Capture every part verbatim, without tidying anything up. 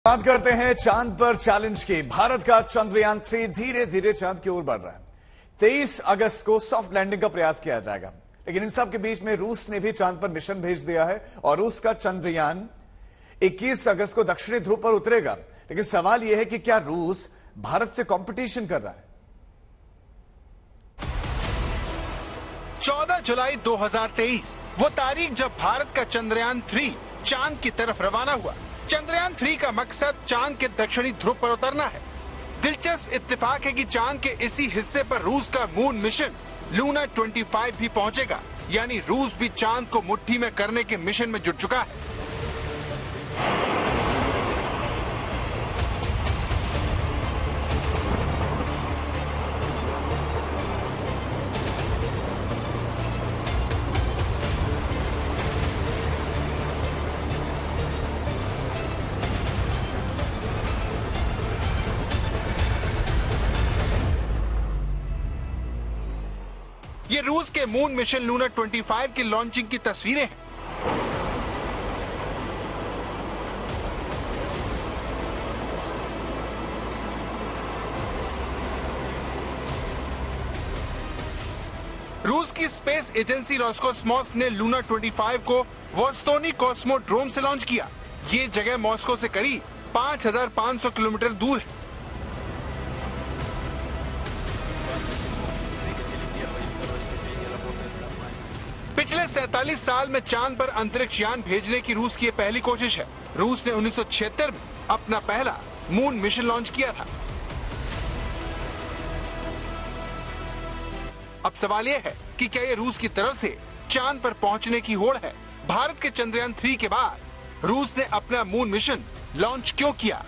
बात करते हैं चांद पर चैलेंज की। भारत का चंद्रयान थ्री धीरे धीरे चांद की ओर बढ़ रहा है। तेईस अगस्त को सॉफ्ट लैंडिंग का प्रयास किया जाएगा, लेकिन इन सब के बीच में रूस ने भी चांद पर मिशन भेज दिया है और रूस का चंद्रयान इक्कीस अगस्त को दक्षिणी ध्रुव पर उतरेगा। लेकिन सवाल यह है कि क्या रूस भारत से कंपटीशन कर रहा है? चौदह जुलाई दो हज़ार तेईस वो तारीख जब भारत का चंद्रयान थ्री चांद की तरफ रवाना हुआ। चंद्रयान थ्री का मकसद चांद के दक्षिणी ध्रुव पर उतरना है। दिलचस्प इत्तेफाक है कि चांद के इसी हिस्से पर रूस का मून मिशन लूना पच्चीस भी पहुंचेगा, यानी रूस भी चांद को मुट्ठी में करने के मिशन में जुट चुका है। ये रूस के मून मिशन लूना पच्चीस की लॉन्चिंग की तस्वीरें हैं। रूस की स्पेस एजेंसी रोस्कोसमोस ने लूना पच्चीस को वोस्तोनी कॉस्मोड्रोम से लॉन्च किया। ये जगह मॉस्को से करीब पाँच हज़ार पाँच सौ किलोमीटर दूर है। पिछले सैतालीस साल में चांद पर अंतरिक्ष यान भेजने की रूस की यह पहली कोशिश है। रूस ने उन्नीस सौ छिहत्तर में अपना पहला मून मिशन लॉन्च किया था। अब सवाल यह है कि क्या ये रूस की तरफ से चांद पर पहुंचने की होड़ है? भारत के चंद्रयान थ्री के बाद रूस ने अपना मून मिशन लॉन्च क्यों किया?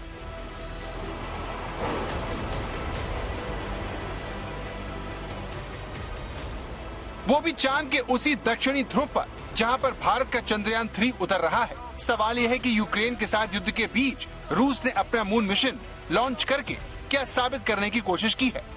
वो भी चांद के उसी दक्षिणी ध्रुव पर जहां पर भारत का चंद्रयान थ्री उतर रहा है। सवाल यह है कि यूक्रेन के साथ युद्ध के बीच रूस ने अपना मून मिशन लॉन्च करके क्या साबित करने की कोशिश की है?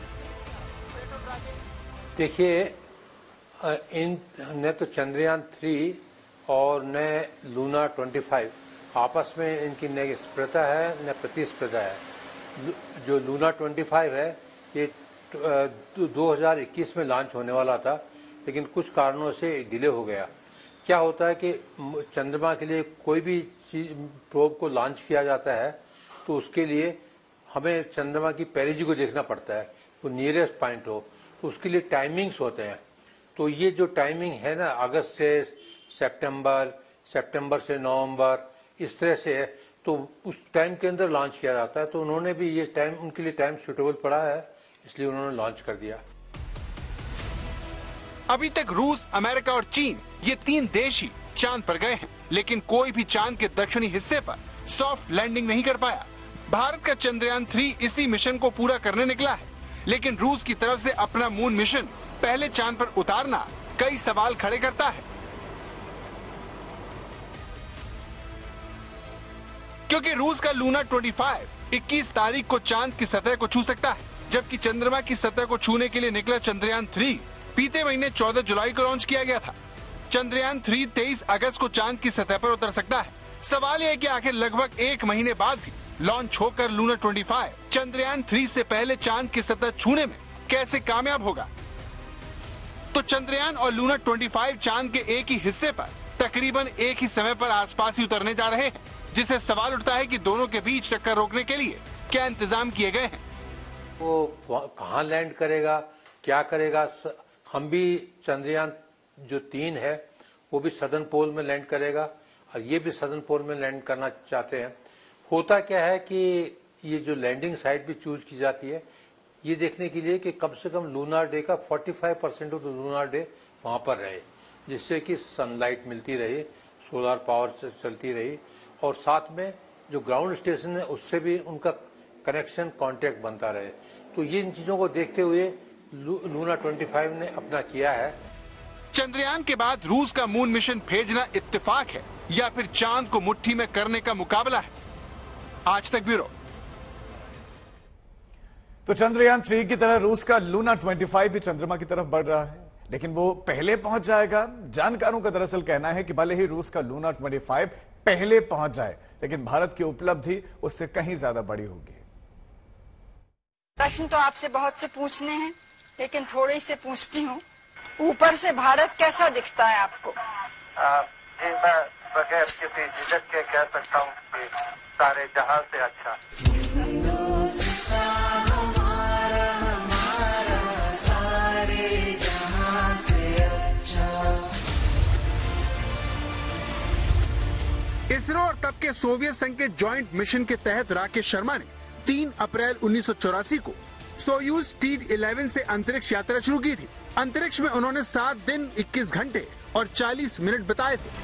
देखिए, इन न तो चंद्रयान थ्री और न लूना पच्चीस आपस में इनकी न स्पर्धा है न प्रतिस्पर्धा है। जो लूना पच्चीस है ये दो हज़ार इक्कीस में लॉन्च होने वाला था, लेकिन कुछ कारणों से डिले हो गया। क्या होता है कि चंद्रमा के लिए कोई भी चीज प्रोब को लॉन्च किया जाता है तो उसके लिए हमें चंद्रमा की पेरिजी को देखना पड़ता है, वो नियरेस्ट पॉइंट हो, तो उसके लिए टाइमिंग्स होते हैं। तो ये जो टाइमिंग है ना, अगस्त से सितंबर, सितंबर से नवंबर, इस तरह से है, तो उस टाइम के अंदर लॉन्च किया जाता है। तो उन्होंने भी ये टाइम, उनके लिए टाइम सूटेबल पड़ा है, इसलिए उन्होंने लॉन्च कर दिया। अभी तक रूस, अमेरिका और चीन ये तीन देश ही चांद पर गए हैं, लेकिन कोई भी चांद के दक्षिणी हिस्से पर सॉफ्ट लैंडिंग नहीं कर पाया। भारत का चंद्रयान थ्री इसी मिशन को पूरा करने निकला है, लेकिन रूस की तरफ से अपना मून मिशन पहले चांद पर उतारना कई सवाल खड़े करता है। क्योंकि रूस का लूना पच्चीस इक्कीस तारीख को चांद की सतह को छू सकता है, जबकि चंद्रमा की सतह को छूने के लिए निकला चंद्रयान थ्री बीते महीने चौदह जुलाई को लॉन्च किया गया था। चंद्रयान थ्री तेईस अगस्त को चांद की सतह पर उतर सकता है। सवाल यह है कि आखिर लगभग एक महीने बाद भी लॉन्च होकर लूना पच्चीस चंद्रयान थ्री से पहले चांद की सतह छूने में कैसे कामयाब होगा? तो चंद्रयान और लूना पच्चीस चांद के एक ही हिस्से पर तकरीबन एक ही समय पर आसपास ही उतरने जा रहे हैं, जिससे सवाल उठता है कि दोनों के बीच टक्कर रोकने के लिए क्या इंतजाम किए गए हैं? वो कहाँ लैंड करेगा, क्या करेगा? हम भी चंद्रयान जो तीन है वो भी सदर्न पोल में लैंड करेगा और ये भी सदर्न पोल में लैंड करना चाहते हैं। होता क्या है कि ये जो लैंडिंग साइट भी चूज की जाती है ये देखने के लिए कि कम से कम लूनार डे का पैंतालीस परसेंट ऑफ लूनार डे वहां पर रहे, जिससे कि सनलाइट मिलती रही, सोलर पावर से चलती रही, और साथ में जो ग्राउंड स्टेशन है उससे भी उनका कनेक्शन कॉन्टेक्ट बनता रहे। तो ये इन चीजों को देखते हुए लूना पच्चीस ने अपना किया है। चंद्रयान के बाद रूस का मून मिशन भेजना इत्तेफाक है या फिर चांद को मुट्ठी में करने का मुकाबला है? आज तक ब्यूरो। तो चंद्रयान थ्री की तरह रूस का लूना पच्चीस भी चंद्रमा की तरफ बढ़ रहा है, लेकिन वो पहले पहुंच जाएगा। जानकारों का दरअसल कहना है कि भले ही रूस का लूना पच्चीस पहले पहुंच जाए, लेकिन भारत की उपलब्धि उससे कहीं ज्यादा बड़ी होगी। प्रश्न तो आपसे बहुत से पूछने हैं, लेकिन थोड़े से पूछती हूँ। ऊपर से भारत कैसा दिखता है आपको? जी मैं बगैर किसी झिझक के कह सकता हूँ कि सारे जहां से अच्छा। इसरो और तब के सोवियत संघ के जॉइंट मिशन के तहत राकेश शर्मा ने तीन अप्रैल उन्नीस सौ चौरासी को सोयूज टी इलेवन से अंतरिक्ष यात्रा शुरू की थी। अंतरिक्ष में उन्होंने सात दिन इक्कीस घंटे और चालीस मिनट बिताए थे।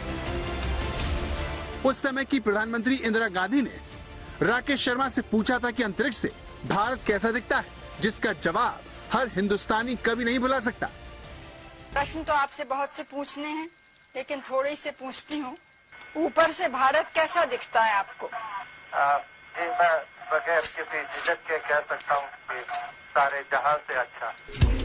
उस समय की प्रधानमंत्री इंदिरा गांधी ने राकेश शर्मा से पूछा था कि अंतरिक्ष से भारत कैसा दिखता है, जिसका जवाब हर हिंदुस्तानी कभी नहीं भुला सकता। प्रश्न तो आपसे बहुत से पूछने हैं, लेकिन थोड़े से पूछती हूँ। ऊपर से भारत कैसा दिखता है आपको? जी मैं बगैर किसी झिझक के कह सकता हूँ कि सारे जहां से अच्छा।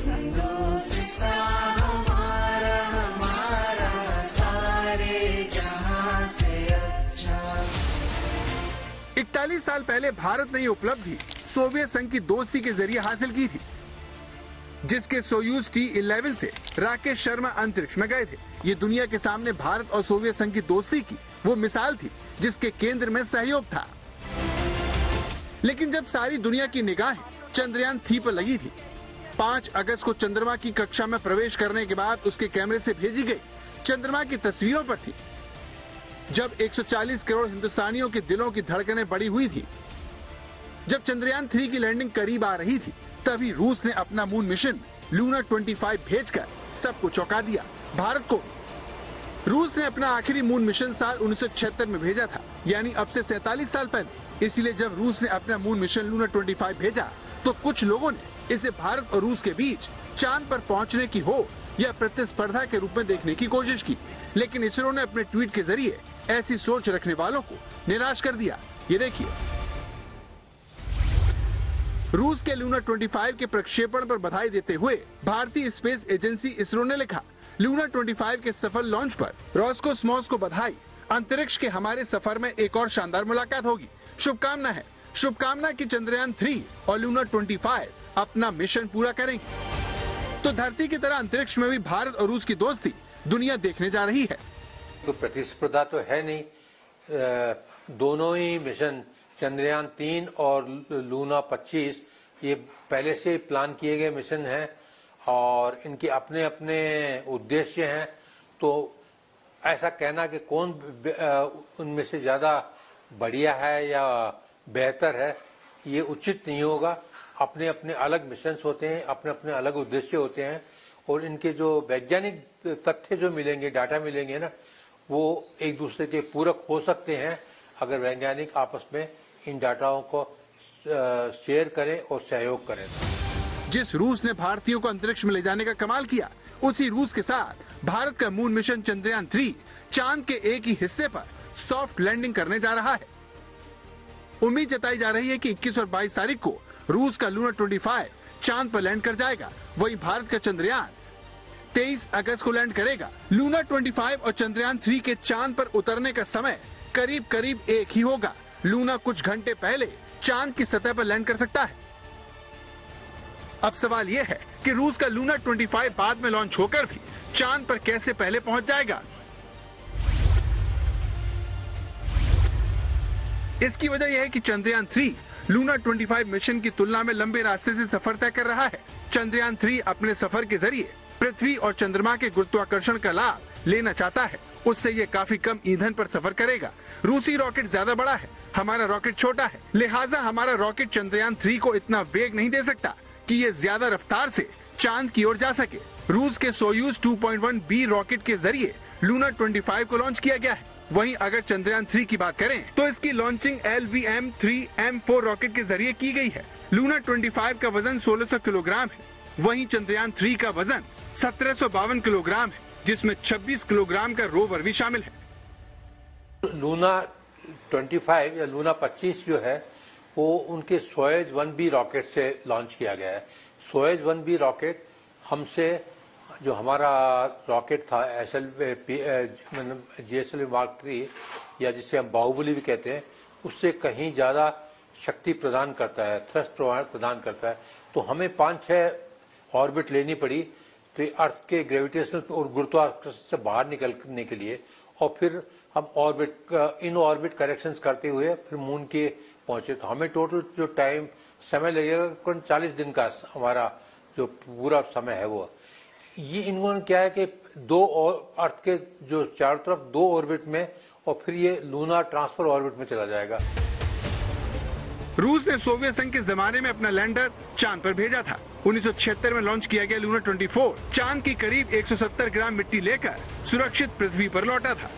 इकतालीस साल पहले भारत ने ये उपलब्धि सोवियत संघ की दोस्ती के जरिए हासिल की थी, जिसके सोयूज टी इलेवन से राकेश शर्मा अंतरिक्ष में गए थे। ये दुनिया के सामने भारत और सोवियत संघ की दोस्ती की वो मिसाल थी जिसके केंद्र में सहयोग था। लेकिन जब सारी दुनिया की निगाहें चंद्रयान थ्री पर लगी थी, पाँच अगस्त को चंद्रमा की कक्षा में प्रवेश करने के बाद उसके कैमरे से भेजी गई चंद्रमा की तस्वीरों पर थी। जब एक सौ चालीस करोड़ हिंदुस्तानियों के दिलों की धड़कनें बढ़ी हुई थी, जब चंद्रयान थ्री की लैंडिंग करीब आ रही थी, तभी रूस ने अपना मून मिशन लूना पच्चीस भेजकर सबको चौंका दिया। भारत को रूस ने अपना आखिरी मून मिशन साल उन्नीस सौ छिहत्तर में भेजा था, यानी अब से सैतालीस साल पहले। इसलिए जब रूस ने अपना मून मिशन लूना पच्चीस भेजा तो कुछ लोगों ने इसे भारत और रूस के बीच चांद पर पहुंचने की हो या प्रतिस्पर्धा के रूप में देखने की कोशिश की, लेकिन इसरो ने अपने ट्वीट के जरिए ऐसी सोच रखने वालों को निराश कर दिया। ये देखिए, रूस के लूना पच्चीस के प्रक्षेपण पर बधाई देते हुए भारतीय स्पेस एजेंसी इसरो ने लिखा, लूना पच्चीस के सफल लॉन्च पर रोस्कोसमोस को बधाई। अंतरिक्ष के हमारे सफर में एक और शानदार मुलाकात होगी। शुभकामना है शुभकामना की चंद्रयान थ्री और लूना पच्चीस अपना मिशन पूरा करेंगे। तो धरती की तरह अंतरिक्ष में भी भारत और रूस की दोस्ती दुनिया देखने जा रही है। तो प्रतिस्पर्धा तो है नहीं, दोनों ही मिशन चंद्रयान तीन और लूना पच्चीस ये पहले से ही प्लान किए गए मिशन हैं और इनके अपने अपने उद्देश्य हैं। तो ऐसा कहना कि कौन उनमें से ज्यादा बढ़िया है या बेहतर है, ये उचित नहीं होगा। अपने अपने अलग मिशंस होते हैं, अपने अपने अलग उद्देश्य होते हैं और इनके जो वैज्ञानिक तथ्य जो मिलेंगे, डाटा मिलेंगे ना, वो एक दूसरे के पूरक हो सकते हैं अगर वैज्ञानिक आपस में इन डाटाओं को शेयर करें और सहयोग करें। जिस रूस ने भारतीयों को अंतरिक्ष में ले जाने का कमाल किया, उसी रूस के साथ भारत का मून मिशन चंद्रयान थ्री चांद के एक ही हिस्से पर सॉफ्ट लैंडिंग करने जा रहा है। उम्मीद जताई जा रही है कि इक्कीस और बाईस तारीख को रूस का लूना पच्चीस चांद पर लैंड कर जाएगा, वहीं भारत का चंद्रयान तेईस अगस्त को लैंड करेगा। लूना पच्चीस और चंद्रयान थ्री के चांद पर उतरने का समय करीब करीब एक ही होगा। लूना कुछ घंटे पहले चांद की सतह पर लैंड कर सकता है। अब सवाल यह है कि रूस का लूना पच्चीस बाद में लॉन्च होकर भी चांद पर कैसे पहले पहुंच जाएगा। इसकी वजह यह है कि चंद्रयान थ्री लूना पच्चीस मिशन की तुलना में लंबे रास्ते से सफर तय कर रहा है। चंद्रयान थ्री अपने सफर के जरिए पृथ्वी और चंद्रमा के गुरुत्वाकर्षण का लाभ लेना चाहता है। उससे ये काफी कम ईंधन पर सफर करेगा। रूसी रॉकेट ज्यादा बड़ा है, हमारा रॉकेट छोटा है, लिहाजा हमारा रॉकेट चंद्रयान थ्री को इतना वेग नहीं दे सकता कि ये ज्यादा रफ्तार से चांद की ओर जा सके। रूस के Soyuz two point one B rocket के जरिए लूना पच्चीस को लॉन्च किया गया है। वहीं अगर चंद्रयान थ्री की बात करें तो इसकी launching L V M three M four rocket के जरिए की गई है। लूना पच्चीस का वजन सोलह सौ किलोग्राम है, वहीं चंद्रयान थ्री का वजन सत्रह सौ बावन किलोग्राम है, जिसमें छब्बीस किलोग्राम का रोवर भी शामिल है। लूना पच्चीस या लूना पच्चीस जो है वो उनके सोयज वन बी रॉकेट से लॉन्च किया गया है। सोयज वन बी रॉकेट हमसे जो हमारा रॉकेट था S L G S L V mark three या जिसे हम बाहुबली भी कहते हैं, उससे कहीं ज़्यादा शक्ति प्रदान करता है, थ्रस्ट प्रदान करता है। तो हमें पाँच छः ऑर्बिट लेनी पड़ी तो अर्थ के ग्रेविटेशनल और गुरुत्वाकर्षण से बाहर निकलने के लिए, और फिर हम ऑर्बिट इन ऑर्बिट करेक्शंस करते हुए फिर मून के पहुंचे। तो हमें टोटल जो टाइम समय लगेगा करीब चालीस दिन का हमारा जो पूरा समय है वो। ये इन्होंने क्या है कि दो और अर्थ के जो चारों तरफ दो ऑर्बिट में, और फिर ये लूना ट्रांसफर ऑर्बिट में चला जाएगा। रूस ने सोवियत संघ के जमाने में अपना लैंडर चांद पर भेजा था। उन्नीस सौ छिहत्तर में लॉन्च किया गया लूना चौबीस चांद की करीब एक सौ सत्तर ग्राम मिट्टी लेकर सुरक्षित पृथ्वी पर लौटा था।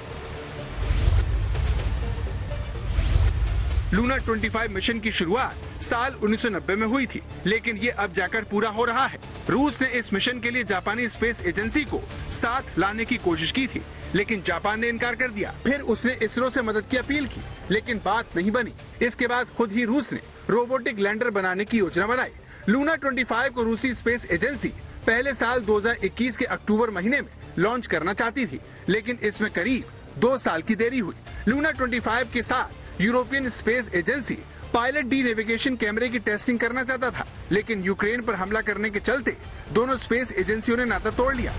लूना पच्चीस मिशन की शुरुआत साल उन्नीस सौ नब्बे में हुई थी, लेकिन ये अब जाकर पूरा हो रहा है। रूस ने इस मिशन के लिए जापानी स्पेस एजेंसी को साथ लाने की कोशिश की थी, लेकिन जापान ने इनकार कर दिया। फिर उसने इसरो से मदद की अपील की, लेकिन बात नहीं बनी। इसके बाद खुद ही रूस ने रोबोटिक लैंडर बनाने की योजना बनाई। लूना पच्चीस को रूसी स्पेस एजेंसी पहले साल दो हज़ार इक्कीस के अक्टूबर महीने में लॉन्च करना चाहती थी, लेकिन इसमें करीब दो साल की देरी हुई। लूना पच्चीस के साथ European space agency pilot D navigation कैमरे की टेस्टिंग करना चाहता था, लेकिन यूक्रेन पर हमला करने के चलते दोनों स्पेस एजेंसियों ने नाता तोड़ लिया।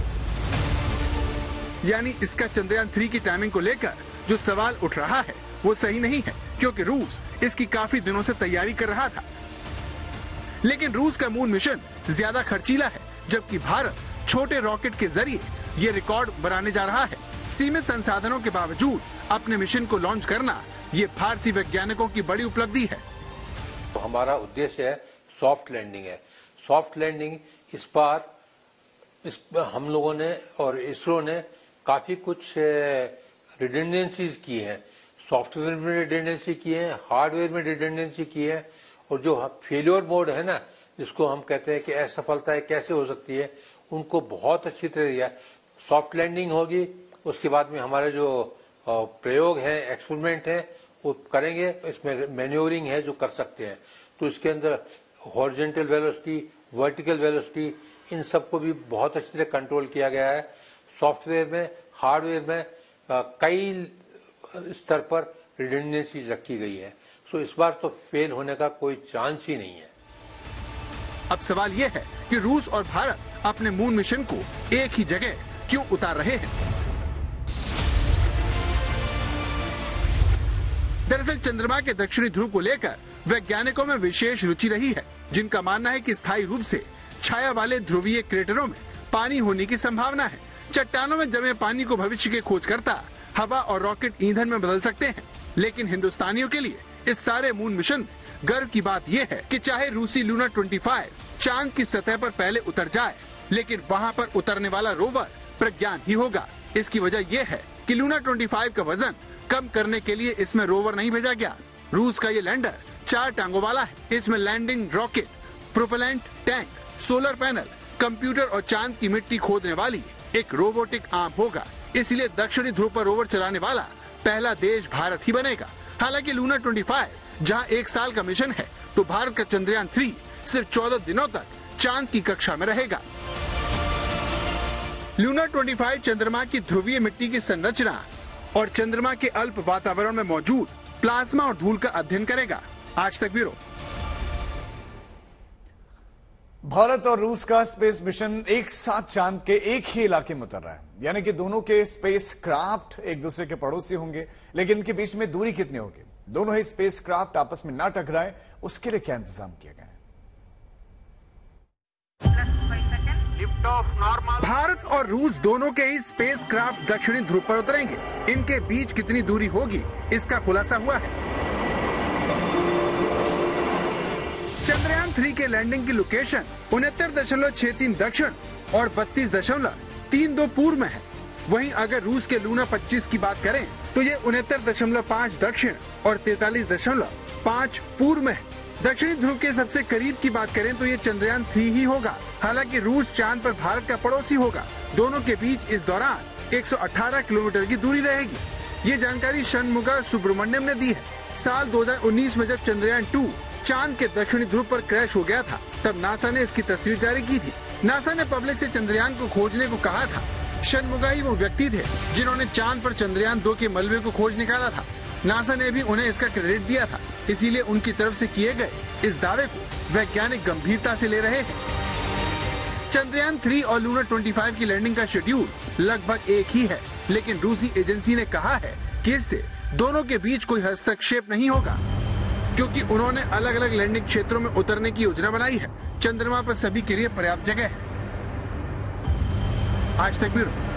यानी इसका चंद्रयान थ्री की टाइमिंग को लेकर जो सवाल उठ रहा है वो सही नहीं है, क्योंकि रूस इसकी काफी दिनों से तैयारी कर रहा था। लेकिन रूस का मून मिशन ज्यादा खर्चीला है, जबकि भारत छोटे रॉकेट के जरिए ये रिकॉर्ड बनाने जा रहा है। सीमित संसाधनों के बावजूद अपने मिशन को लॉन्च करना ये भारतीय वैज्ञानिकों की बड़ी उपलब्धि है। तो हमारा उद्देश्य है सॉफ्ट लैंडिंग है। सॉफ्ट लैंडिंग इस बार इस हम लोगों ने और इसरो ने काफी कुछ रिडंडेंसीज की हैं। सॉफ्टवेयर में रिडंडेंसी की है, हार्डवेयर में रिडंडेंसी की है, और जो फेलियर मोड है ना, जिसको हम कहते हैं कि असफलता कैसे हो सकती है, उनको बहुत अच्छी तरह दिया। सॉफ्ट लैंडिंग होगी, उसके बाद में हमारे जो प्रयोग है, एक्सपेरिमेंट है, वो करेंगे। इसमें मैन्योरिंग है जो कर सकते हैं, तो इसके अंदर हॉरिजॉन्टल वेलोसिटी, वर्टिकल वेलोसिटी, इन सबको भी बहुत अच्छी तरह कंट्रोल किया गया है। सॉफ्टवेयर में, हार्डवेयर में कई स्तर पर रिडंडेंसी रखी गई है। सो इस बार तो फेल होने का कोई चांस ही नहीं है। अब सवाल यह है कि रूस और भारत अपने मून मिशन को एक ही जगह क्यों उतार रहे हैं। दरअसल चंद्रमा के दक्षिणी ध्रुव को लेकर वैज्ञानिकों में विशेष रुचि रही है, जिनका मानना है कि स्थायी रूप से छाया वाले ध्रुवीय क्रेटरों में पानी होने की संभावना है। चट्टानों में जमे पानी को भविष्य के खोजकर्ता हवा और रॉकेट ईंधन में बदल सकते हैं, लेकिन हिंदुस्तानियों के लिए इस सारे मून मिशन में गर्व की बात यह है कि चाहे रूसी लूना पच्चीस चांद की सतह पर पहले उतर जाए, लेकिन वहाँ पर उतरने वाला रोवर प्रज्ञान ही होगा। इसकी वजह यह है कि लूना पच्चीस का वजन कम करने के लिए इसमें रोवर नहीं भेजा गया। रूस का ये लैंडर चार टांगों वाला है। इसमें landing rocket, propellant tank, solar panel, computer और चांद की मिट्टी खोदने वाली एक रोबोटिक आर्म होगा। इसलिए दक्षिणी ध्रुव पर रोवर चलाने वाला पहला देश भारत ही बनेगा। हालांकि लूना पच्चीस जहां एक साल का मिशन है, तो भारत का चंद्रयान थ्री सिर्फ चौदह दिनों तक चांद की कक्षा में रहेगा। लूना पच्चीस चंद्रमा की ध्रुवीय मिट्टी की संरचना और चंद्रमा के अल्प वातावरण में मौजूद प्लाज्मा और धूल का अध्ययन करेगा। आज तक ब्यूरो। भारत और रूस का स्पेस मिशन एक साथ चांद के एक ही इलाके में उतर रहा है, यानी कि दोनों के स्पेस क्राफ्ट एक दूसरे के पड़ोसी होंगे, लेकिन इनके बीच में दूरी कितनी होगी? दोनों ही स्पेस क्राफ्ट आपस में ना टकराए, उसके लिए क्या इंतजाम किया गया है? भारत और रूस दोनों के ही स्पेस क्राफ्ट दक्षिणी ध्रुव पर उतरेंगे। इनके बीच कितनी दूरी होगी, इसका खुलासा हुआ है। चंद्रयान थ्री के लैंडिंग की लोकेशन उनहत्तर दशमलव छह तीन दक्षिण और बत्तीस दशमलव तीन दो पूर्व में है। वहीं अगर रूस के लूना पच्चीस की बात करें तो ये उनहत्तर दशमलव पाँच दक्षिण और तैतालीस दशमलव पाँच पूर्व में है। दक्षिणी ध्रुव के सबसे करीब की बात करें तो ये चंद्रयान थ्री ही होगा। हालांकि रूस चांद पर भारत का पड़ोसी होगा। दोनों के बीच इस दौरान एक सौ अठारह किलोमीटर की दूरी रहेगी। ये जानकारी षणमुगा सुब्रमण्यम ने दी है। साल दो हज़ार उन्नीस में जब चंद्रयान टू चांद के दक्षिणी ध्रुव पर क्रैश हो गया था, तब नासा ने इसकी तस्वीर जारी की थी। नासा ने पब्लिक से चंद्रयान को खोजने को कहा था। शर्मुगाई वो व्यक्ति थे जिन्होंने चांद पर चंद्रयान दो के मलबे को खोज निकाला था। नासा ने भी उन्हें इसका क्रेडिट दिया था, इसीलिए उनकी तरफ से किए गए इस दावे को वैज्ञानिक गंभीरता से ले रहे हैं। चंद्रयान थ्री और लूना पच्चीस की लैंडिंग का शेड्यूल लगभग एक ही है, लेकिन रूसी एजेंसी ने कहा है कि इससे दोनों के बीच कोई हस्तक्षेप नहीं होगा, क्योंकि उन्होंने अलग अलग लैंडिंग क्षेत्रों में उतरने की योजना बनाई है। चंद्रमा पर सभी के लिए पर्याप्त जगह है। आज तक ब्यूरो।